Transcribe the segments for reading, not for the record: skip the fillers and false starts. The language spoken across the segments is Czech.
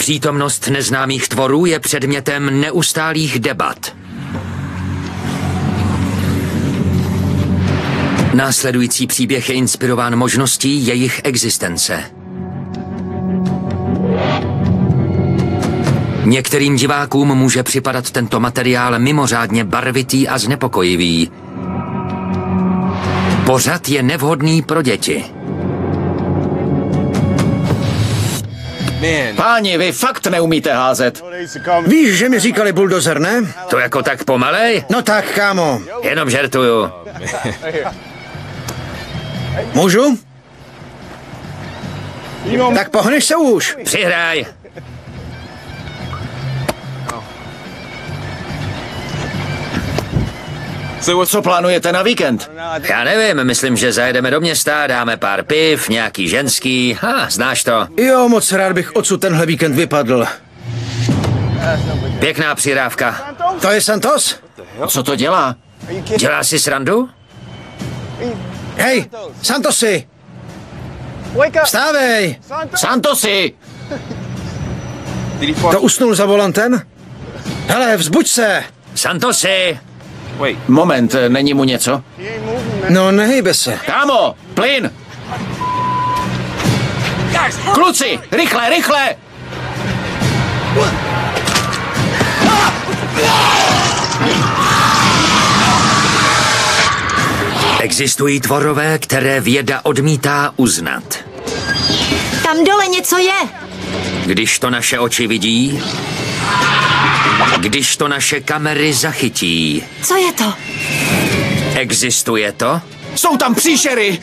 Přítomnost neznámých tvorů je předmětem neustálých debat. Následující příběh je inspirován možností jejich existence. Některým divákům může připadat tento materiál mimořádně barvitý a znepokojivý. Pořad je nevhodný pro děti. Páni, vy fakt neumíte házet. Víš, že mi říkali buldozer, ne? To jako tak pomalej? No tak, kámo. Jenom žertuju. Můžu? Tak pohneš se už. Přihraj. Co plánujete na víkend? Já nevím, myslím, že zajedeme do města, dáme pár piv, nějaký ženský. Znáš to? Jo, moc rád bych odsud tenhle víkend vypadl. Pěkná přirávka. To je Santos? Co to dělá? Dělá si srandu? Hej, Santosi! Vstávej! Santosi! To usnul za volantem? Hele, vzbuď se! Santosi! Moment, není mu něco? No, nehejbe se. Kámo, plyn! Kluci, rychle, rychle! Existují tvorové, které věda odmítá uznat. Tam dole něco je. Když to naše oči vidí, když to naše kamery zachytí. Co je to? Existuje to? Jsou tam příšery!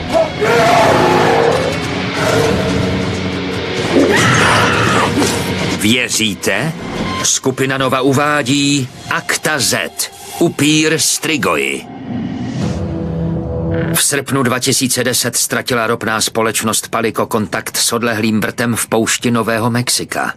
Věříte? Skupina Nova uvádí Akta Z. Upír Strigoi. V srpnu 2010 ztratila ropná společnost Palico kontakt s odlehlým vrtem v poušti Nového Mexika.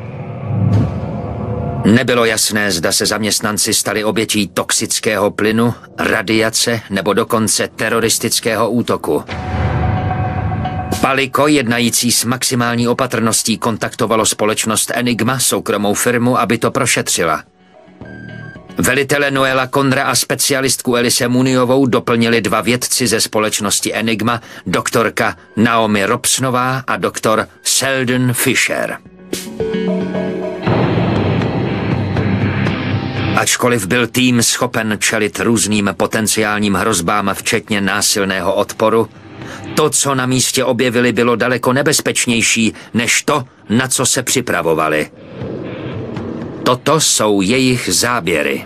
Nebylo jasné, zda se zaměstnanci stali obětí toxického plynu, radiace nebo dokonce teroristického útoku. Palico, jednající s maximální opatrností, kontaktovalo společnost Enigma, soukromou firmu, aby to prošetřila. Velitele Noela Kondra a specialistku Elise Muniovou doplnili dva vědci ze společnosti Enigma, doktorka Naomi Robsonová a doktor Sheldon Fisher. Ačkoliv byl tým schopen čelit různým potenciálním hrozbám, včetně násilného odporu, to, co na místě objevili, bylo daleko nebezpečnější než to, na co se připravovali. Toto jsou jejich záběry.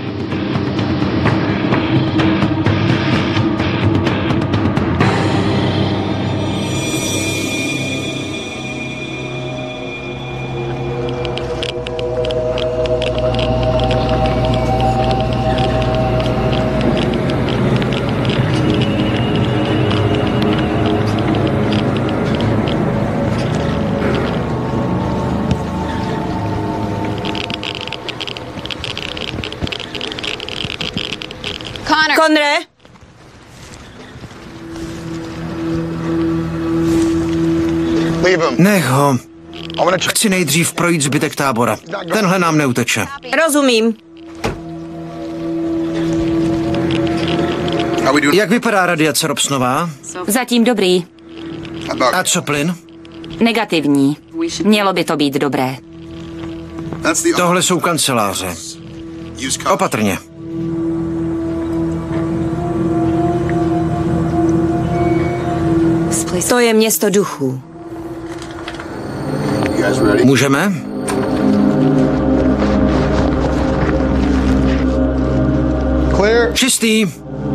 Konre? Nech ho. Chci nejdřív projít zbytek tábora. Tenhle nám neuteče. Rozumím. Jak vypadá radiace Robsonová? Zatím dobrý. A co plyn? Negativní. Mělo by to být dobré. Tohle jsou kanceláře. Opatrně. To je město duchů. Můžeme? Čistý.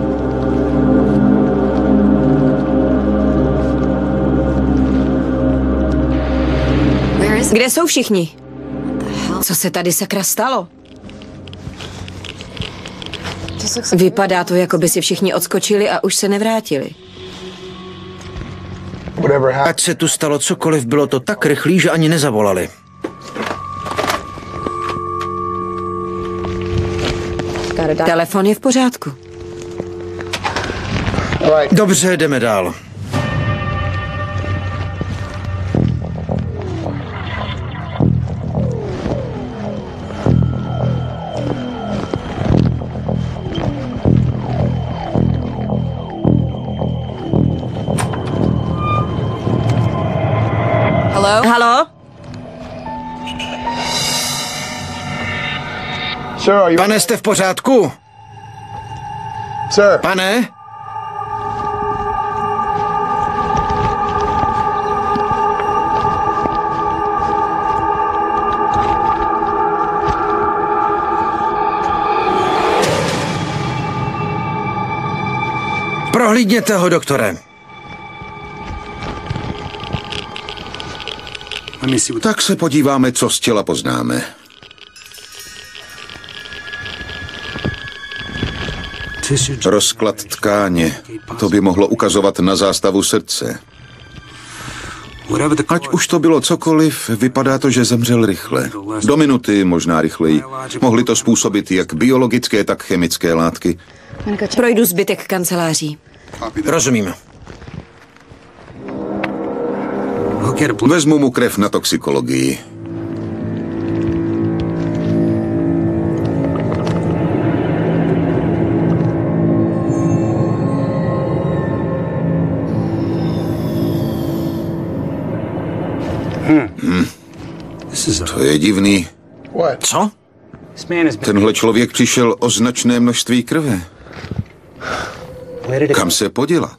Kde jsou všichni? Co se tady sakra stalo? Vypadá to, jako by si všichni odskočili a už se nevrátili. Ať se tu stalo cokoliv, bylo to tak rychlý, že ani nezavolali. Telefon je v pořádku. Dobře, jdeme dál. Halo? Pane, jste v pořádku? Pane? Prohlídněte ho, doktore. Tak se podíváme, co z těla poznáme. Rozklad tkáně. To by mohlo ukazovat na zástavu srdce. Ať už to bylo cokoliv, vypadá to, že zemřel rychle. Do minuty, možná rychleji. Mohly to způsobit jak biologické, tak chemické látky. Projdu zbytek kanceláří. Rozumím. Vezmu mu krev na toxikologii. To je divný. Co? Tenhle člověk přišel o značné množství krve. Kam se poděla?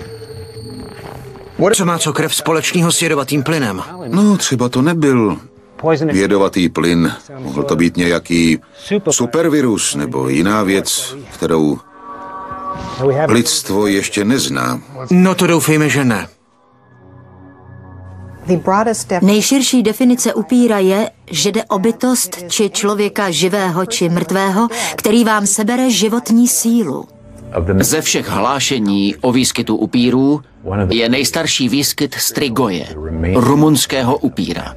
Co má co krev společného s jedovatým plynem? No, třeba to nebyl jedovatý plyn. Mohl to být nějaký supervirus nebo jiná věc, kterou lidstvo ještě nezná. No to doufejme, že ne. Nejširší definice upíra je, že jde o bytost či člověka živého či mrtvého, který vám sebere životní sílu. Ze všech hlášení o výskytu upírů je nejstarší výskyt Strigoje, rumunského upíra.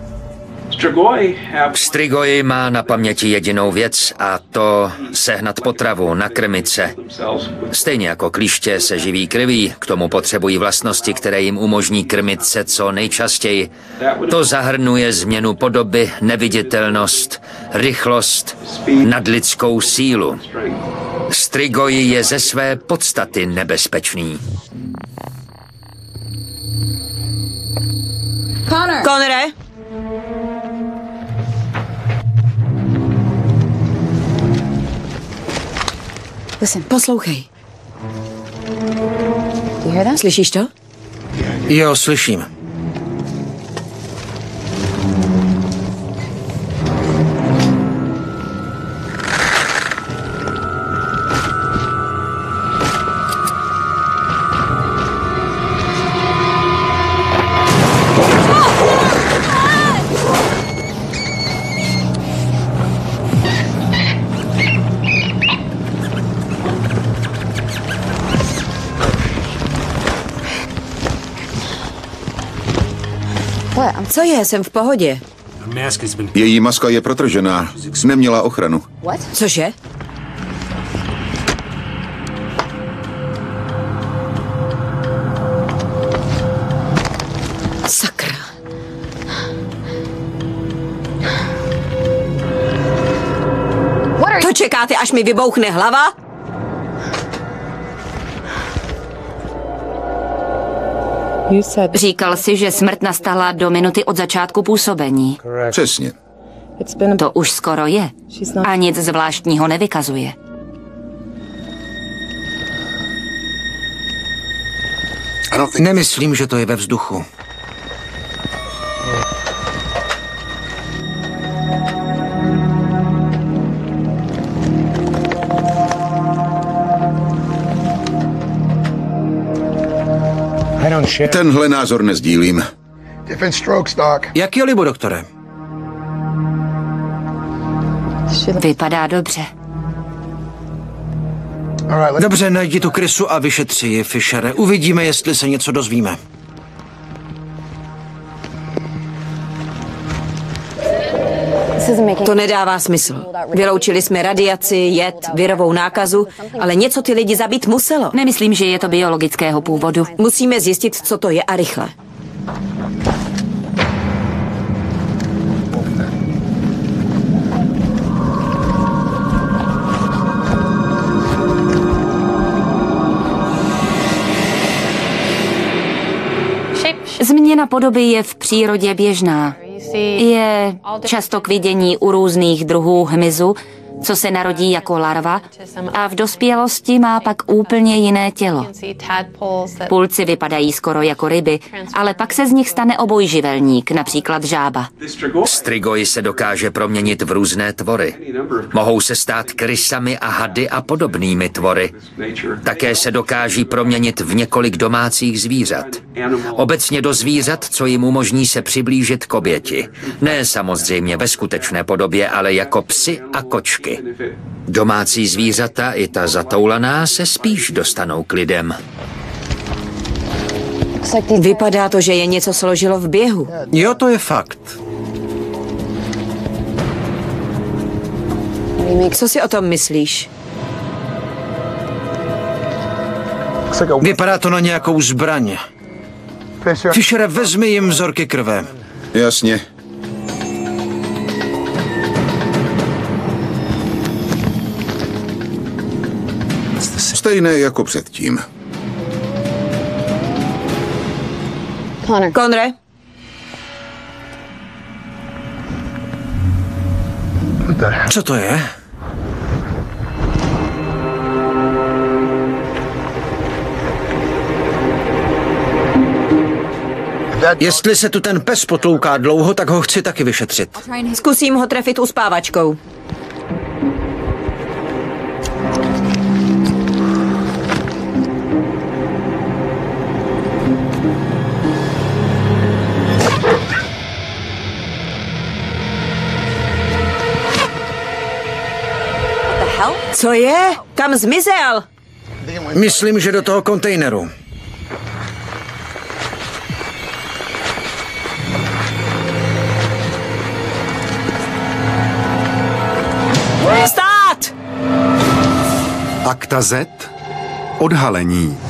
Strigoi má na paměti jedinou věc a to sehnat potravu, nakrmit se. Stejně jako klíště se živí krví, k tomu potřebují vlastnosti, které jim umožní krmit se co nejčastěji. To zahrnuje změnu podoby, neviditelnost, rychlost, nadlidskou sílu. Strigoi je ze své podstaty nebezpečný. Conore? Poslouchej. Slyšíš to? Jo, slyším. Co je? Jsem v pohodě. Její maska je protržená. Neměla ochranu. Cože? Sakra. To čekáte, až mi vybouchne hlava? Říkal si, že smrt nastala do minuty od začátku působení. Přesně. To už skoro je. A nic zvláštního nevykazuje. Nemyslím, že to je ve vzduchu. Tenhle názor nezdílím. Jak je libo, doktore? Vypadá dobře. Dobře, najdi tu krysu a vyšetři ji, Fischere. Uvidíme, jestli se něco dozvíme. To nedává smysl. Vyloučili jsme radiaci, jed, virovou nákazu, ale něco ty lidi zabít muselo. Nemyslím, že je to biologického původu. Musíme zjistit, co to je a rychle. Změna podoby je v přírodě běžná. Je často k vidění u různých druhů hmyzu, co se narodí jako larva a v dospělosti má pak úplně jiné tělo. Pulci vypadají skoro jako ryby, ale pak se z nich stane obojživelník, například žába. Strigoi se dokáže proměnit v různé tvory. Mohou se stát krysami a hady a podobnými tvory. Také se dokáží proměnit v několik domácích zvířat. Obecně do zvířat, co jim umožní se přiblížit k oběti. Ne samozřejmě ve skutečné podobě, ale jako psi a kočky. Domácí zvířata, i ta zatoulaná, se spíš dostanou k lidem. Vypadá to, že je něco složilo v běhu. Jo, to je fakt. Co si o tom myslíš? Vypadá to na nějakou zbraň. Fischere, vezmi jim vzorky krve. Jasně. Stejné jako předtím. Konre? Co to je? Jestli se tu ten pes potlouká dlouho, tak ho chci taky vyšetřit. Zkusím ho trefit uspávačkou. Co je? Kam zmizel? Myslím, že do toho kontejneru. Stát! Akta Z. Odhalení.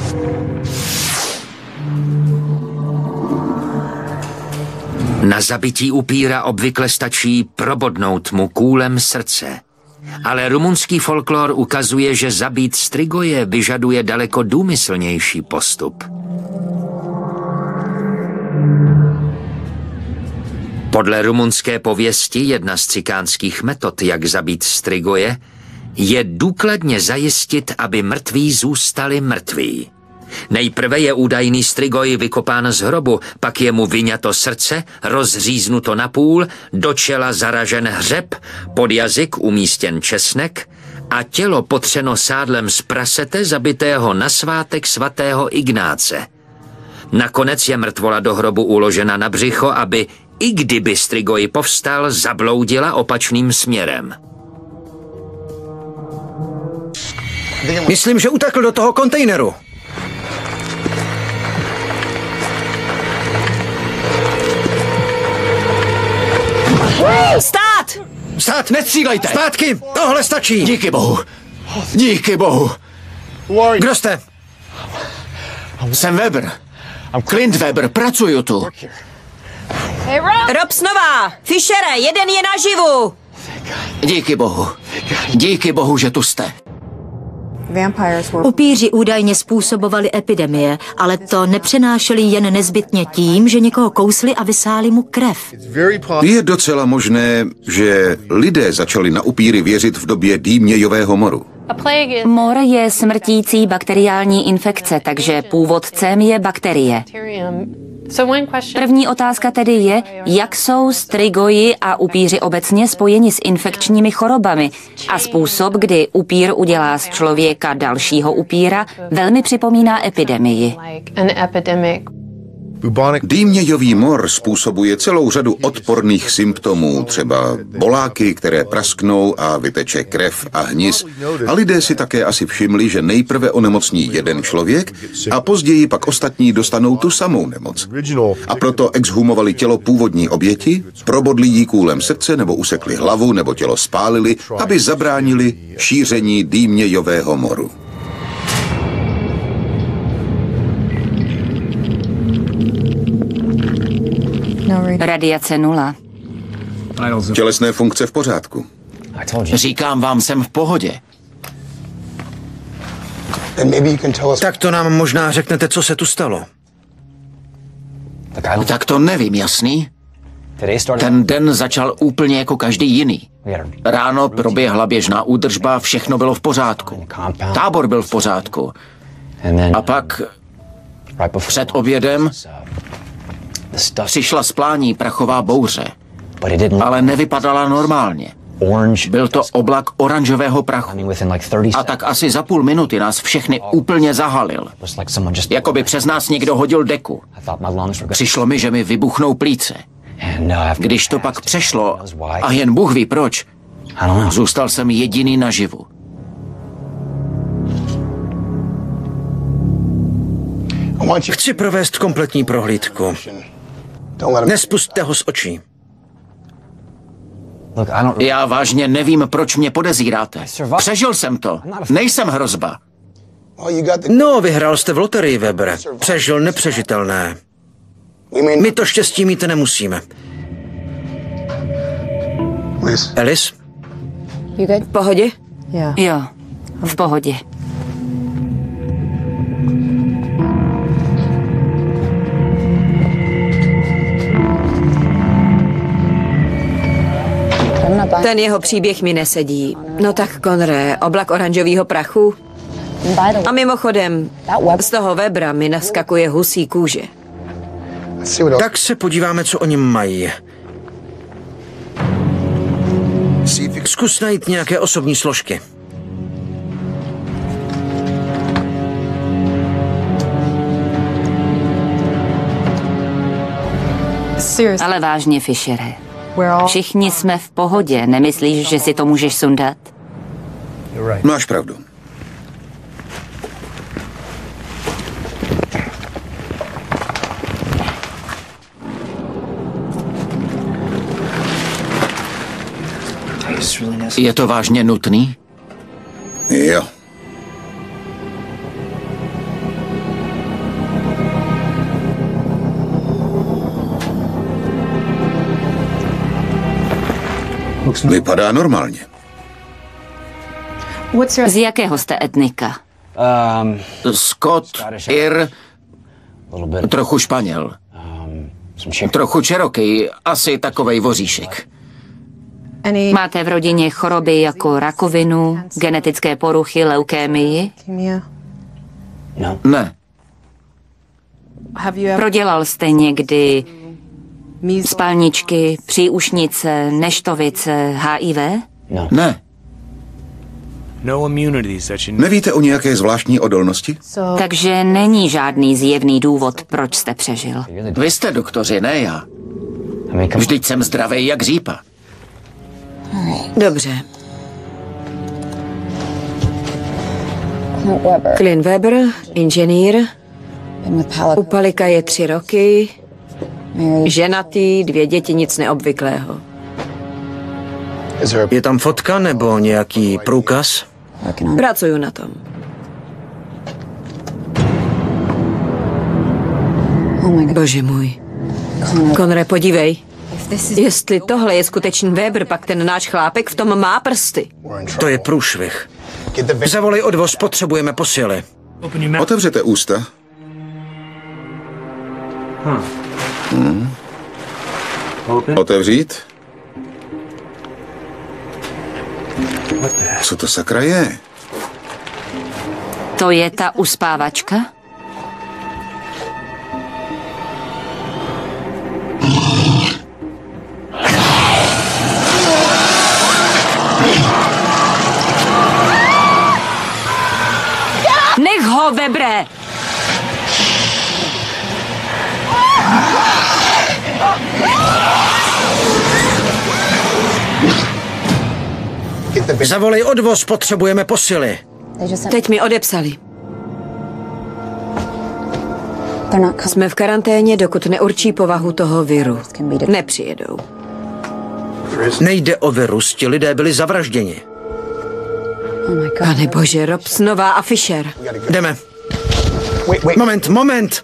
Na zabití upíra obvykle stačí probodnout mu kůlem srdce. Ale rumunský folklor ukazuje, že zabít Strigoje vyžaduje daleko důmyslnější postup. Podle rumunské pověsti jedna z cikánských metod, jak zabít Strigoje, je důkladně zajistit, aby mrtví zůstali mrtví. Nejprve je údajný Strigoj vykopán z hrobu, pak je mu vyňato srdce, rozříznuto napůl, do čela zaražen hřeb, pod jazyk umístěn česnek a tělo potřeno sádlem z prasete zabitého na svátek svatého Ignáce. Nakonec je mrtvola do hrobu uložena na břicho, aby, i kdyby Strigoj povstal, zabloudila opačným směrem. Myslím, že utekl do toho kontejneru. Stát! Stát, nestřílejte! Zpátky, tohle stačí! Díky bohu. Díky bohu. Kdo jste? Jsem Weber. Clint Weber, pracuju tu. Rob Snová! Fischere, jeden je naživu! Díky bohu. Díky bohu, že tu jste. Upíři údajně způsobovali epidemie, ale to nepřenášeli jen nezbytně tím, že někoho kousli a vysáli mu krev. Je docela možné, že lidé začali na upíry věřit v době dýmějového moru. Mor je smrtící bakteriální infekce, takže původcem je bakterie. První otázka tedy je, jak jsou Strigoji a upíři obecně spojeni s infekčními chorobami a způsob, kdy upír udělá z člověka dalšího upíra, velmi připomíná epidemii. Dýmějový mor způsobuje celou řadu odporných symptomů, třeba boláky, které prasknou a vyteče krev a hnis. A lidé si také asi všimli, že nejprve onemocní jeden člověk a později pak ostatní dostanou tu samou nemoc. A proto exhumovali tělo původní oběti, probodli jí kůlem srdce nebo usekli hlavu nebo tělo spálili, aby zabránili šíření dýmějového moru. Radiace 0. Tělesné funkce v pořádku. Říkám vám, jsem v pohodě. Tak to nám možná řeknete, co se tu stalo. Tak to nevím, jasný? Ten den začal úplně jako každý jiný. Ráno proběhla běžná údržba, všechno bylo v pořádku. Tábor byl v pořádku. A pak před obědem přišla z plání prachová bouře, ale nevypadala normálně. Byl to oblak oranžového prachu. A tak asi za půl minuty nás všechny úplně zahalil. Jako by přes nás někdo hodil deku. Přišlo mi, že mi vybuchnou plíce. Když to pak přešlo, a jen Bůh ví proč, zůstal jsem jediný naživu. Chci provést kompletní prohlídku. Nespusťte ho z očí. Já vážně nevím, proč mě podezíráte. Přežil jsem to. Nejsem hrozba. No, vyhrál jste v loterii, Weber. Přežil nepřežitelné. My to štěstí mít nemusíme. Alice? V pohodě? Jo, v pohodě. Ten jeho příběh mi nesedí. No tak, Konre, oblak oranžového prachu. A mimochodem, z toho Webera mi naskakuje husí kůže. Tak se podíváme, co oni mají. Zkus najít nějaké osobní složky. Ale vážně, Fischere. Všichni jsme v pohodě. Nemyslíš, že si to můžeš sundat? Máš pravdu. Je to vážně nutný? Jo. Vypadá normálně. Z jakého jste etnika? Skot, Ir, trochu Španěl. Trochu Cherokee, asi takovej voříšek. Máte v rodině choroby jako rakovinu, genetické poruchy, leukémii? Ne. Prodělal jste někdy spalničky, příušnice, neštovice, HIV? Ne. Nevíte o nějaké zvláštní odolnosti? Takže není žádný zjevný důvod, proč jste přežil. Vy jste doktoři, ne já. Vždyť jsem zdravej jak řípa. Dobře. Clint Weber, inženýr. U Palika je 3 roky. Ženatý, 2 děti, nic neobvyklého. Je tam fotka nebo nějaký průkaz? Pracuju na tom. Bože můj. Konre, podívej. Jestli tohle je skutečný Weber, pak ten náš chlápek v tom má prsty. To je průšvih. Zavolej odvoz, potřebujeme posily. Otevřete ústa. Otevřít? Co to sakra je? To je ta uspávačka? Nech ho, Webre! Zavolej odvoz, potřebujeme posily. Teď mi odepsali. Jsme v karanténě, dokud neurčí povahu toho viru. Nepřijedou. Nejde o virus, ti lidé byli zavražděni. Pane bože, Robsonová a Fischer. Jdeme. Moment.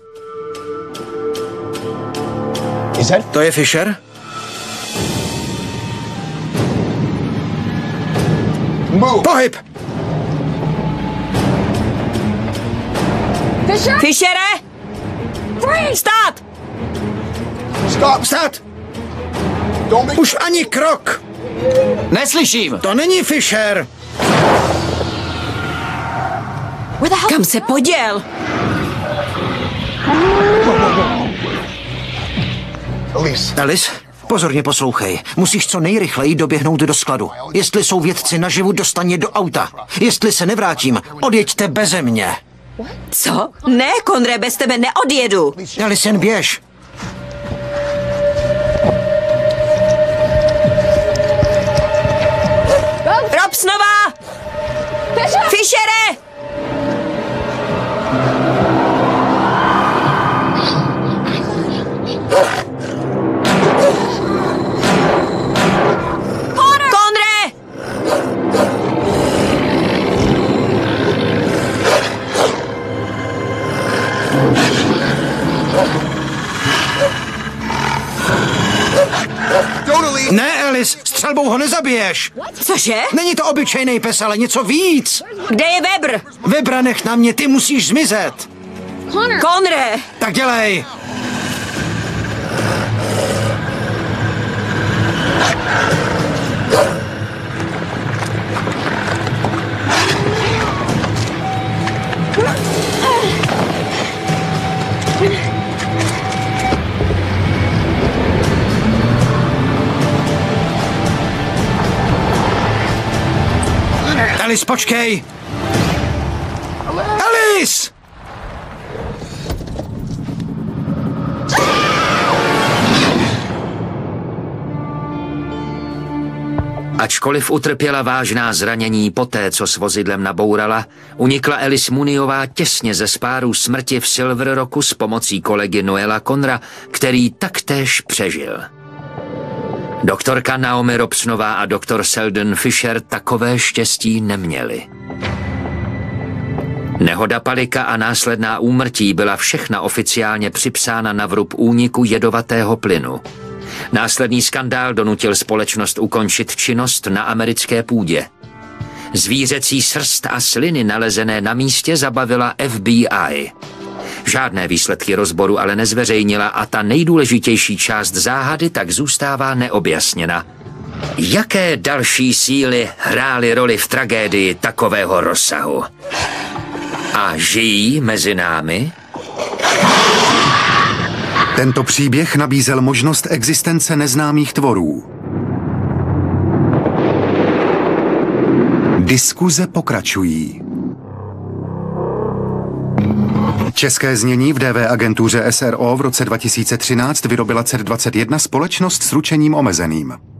To je Fischer? Pohyb! Fischere! Stát! Vstát! Už ani krok! Neslyším! To není Fisher! Kam se poděl? Alice, pozorně poslouchej. Musíš co nejrychleji doběhnout do skladu. Jestli jsou vědci naživu, dostaň je do auta. Jestli se nevrátím, odjeďte beze mě. Co? Ne, Konre, bez tebe neodjedu. Alice, jen běž. Robsonová! Fishere! Konre! Ne, Alice, střelbou ho nezabiješ. Cože? Není to obyčejný pes, ale něco víc. Kde je Webber? Webra nech na mě, ty musíš zmizet. Konre! Tak dělej. Alice, počkej! Alice! Ačkoliv utrpěla vážná zranění poté, co s vozidlem nabourala, unikla Alice Mooneyová těsně ze spáru smrti v Silver Rocku s pomocí kolegy Noela Connora, který taktéž přežil. Doktorka Naomi Robsonová a doktor Sheldon Fisher takové štěstí neměli. Nehoda Palika a následná úmrtí byla všechna oficiálně připsána na vrub úniku jedovatého plynu. Následný skandál donutil společnost ukončit činnost na americké půdě. Zvířecí srst a sliny nalezené na místě zabavila FBI. Žádné výsledky rozboru ale nezveřejnila a ta nejdůležitější část záhady tak zůstává neobjasněna. Jaké další síly hrály roli v tragédii takového rozsahu? A žijí mezi námi? Tento příběh nabízel možnost existence neznámých tvorů. Diskuze pokračují. České znění v DV agentuře SRO v roce 2013 vyrobila CER 21 společnost s ručením omezeným.